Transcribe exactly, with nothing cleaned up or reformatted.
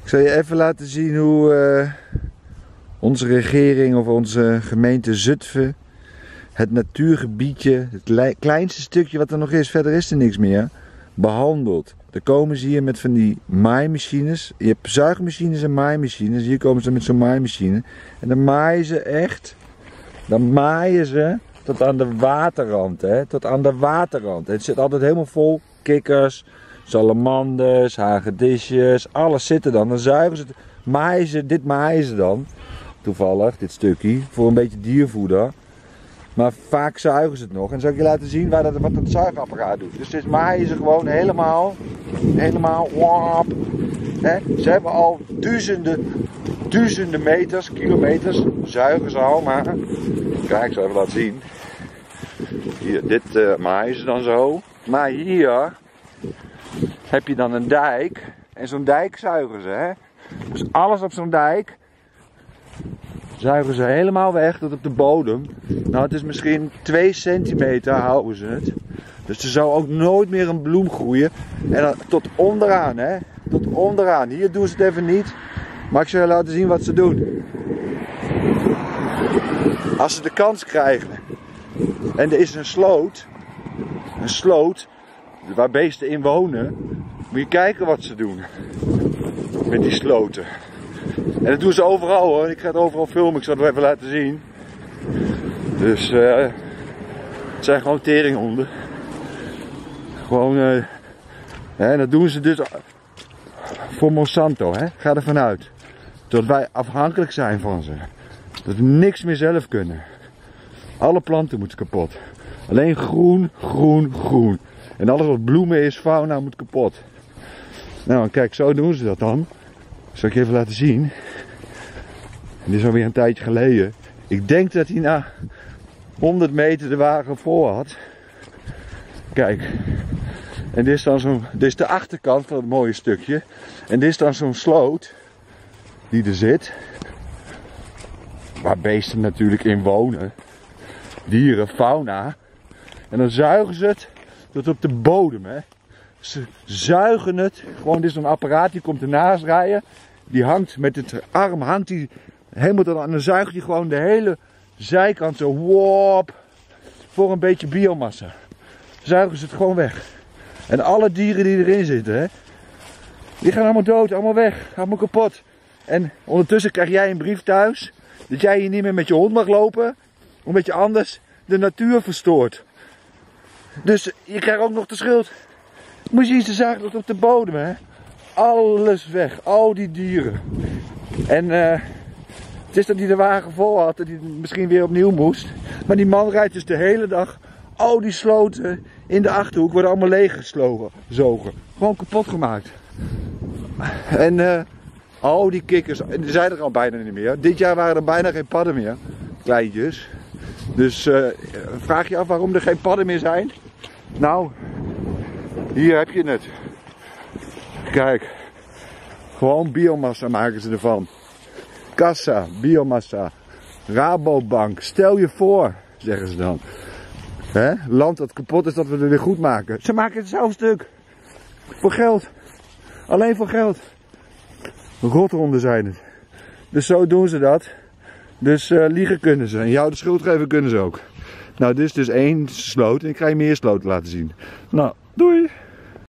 Ik zal je even laten zien hoe uh, onze regering of onze gemeente Zutphen het natuurgebiedje, het kleinste stukje wat er nog is, verder is er niks meer, behandelt. Dan komen ze hier met van die maaimachines. Je hebt zuigmachines en maaimachines. Hier komen ze met zo'n maaimachine. En dan maaien ze echt, dan maaien ze tot aan de waterrand, hè? Tot aan de waterrand. Het zit altijd helemaal vol kikkers, salamanders, hagedisjes, alles zit er dan. Dan zuigen ze, maaien ze, dit maaien ze dan, toevallig, dit stukje, voor een beetje diervoeder. Maar vaak zuigen ze het nog. En dan zal ik je laten zien waar dat, wat dat zuigapparaat doet. Dus dit maaien ze gewoon helemaal, helemaal, wap. Hè? Ze hebben al duizenden, duizenden meters, kilometers, zuigen ze al, maar, kijk, ik zal even laten zien. Hier, dit uh, maaien ze dan zo. Maar hier heb je dan een dijk. En zo'n dijk zuigen ze, hè. Dus alles op zo'n dijk zuigen ze helemaal weg tot op de bodem. Nou, het is misschien twee centimeter houden ze het. Dus er zou ook nooit meer een bloem groeien. En dan tot onderaan, hè. Tot onderaan. Hier doen ze het even niet. Maar ik zal je laten zien wat ze doen. Als ze de kans krijgen. En er is een sloot. Een sloot. Waar beesten in wonen. Moet je kijken wat ze doen. Met die sloten. En dat doen ze overal hoor. Ik ga het overal filmen. Ik zal het even laten zien. Dus uh, het zijn gewoon teringhonden. Gewoon. Uh, hè, en dat doen ze dus voor Monsanto. Hè? Ga er vanuit. Dat wij afhankelijk zijn van ze. Dat we niks meer zelf kunnen. Alle planten moeten kapot. Alleen groen, groen, groen. En alles wat bloemen is, fauna, moet kapot. Nou, kijk, zo doen ze dat dan. Zal ik je even laten zien. En dit is alweer een tijdje geleden. Ik denk dat hij na honderd meter de wagen voor had. Kijk. En dit is dan zo'n, dit is de achterkant van het mooie stukje. En dit is dan zo'n sloot. Die er zit. Waar beesten natuurlijk in wonen. Dieren, fauna. En dan zuigen ze het tot op de bodem, hè. Ze zuigen het. Gewoon, dit is zo'n apparaat, die komt ernaast rijden. Die hangt met het arm, hangt die helemaal tot aan. En dan zuigt hij gewoon de hele zijkant zo, wop, voor een beetje biomassa. Zuigen ze het gewoon weg. En alle dieren die erin zitten, hè, die gaan allemaal dood, allemaal weg, allemaal kapot. En ondertussen krijg jij een brief thuis, dat jij hier niet meer met je hond mag lopen, omdat je anders de natuur verstoort. Dus je krijgt ook nog de schuld. Moet je zien, ze zagen tot op de bodem, hè. Alles weg, al die dieren. En uh, het is dat hij de wagen vol had, dat hij misschien weer opnieuw moest. Maar die man rijdt dus de hele dag, al die sloten in de Achterhoek worden allemaal leeggezogen. Gewoon kapot gemaakt. En uh, al die kikkers, die zijn er al bijna niet meer. Dit jaar waren er bijna geen padden meer, kleintjes. Dus uh, vraag je af waarom er geen padden meer zijn? Nou, hier heb je het. Kijk, gewoon biomassa maken ze ervan. Kassa, biomassa, Rabobank, stel je voor, zeggen ze dan. Hè? Land dat kapot is, dat we er weer goed maken. Ze maken het zelf stuk. Voor geld. Alleen voor geld. Rothonden zijn het. Dus zo doen ze dat. Dus uh, liegen kunnen ze. En jou de schuld geven kunnen ze ook. Nou, dit is dus één sloot. En ik ga je meer sloten laten zien. Nou, doei!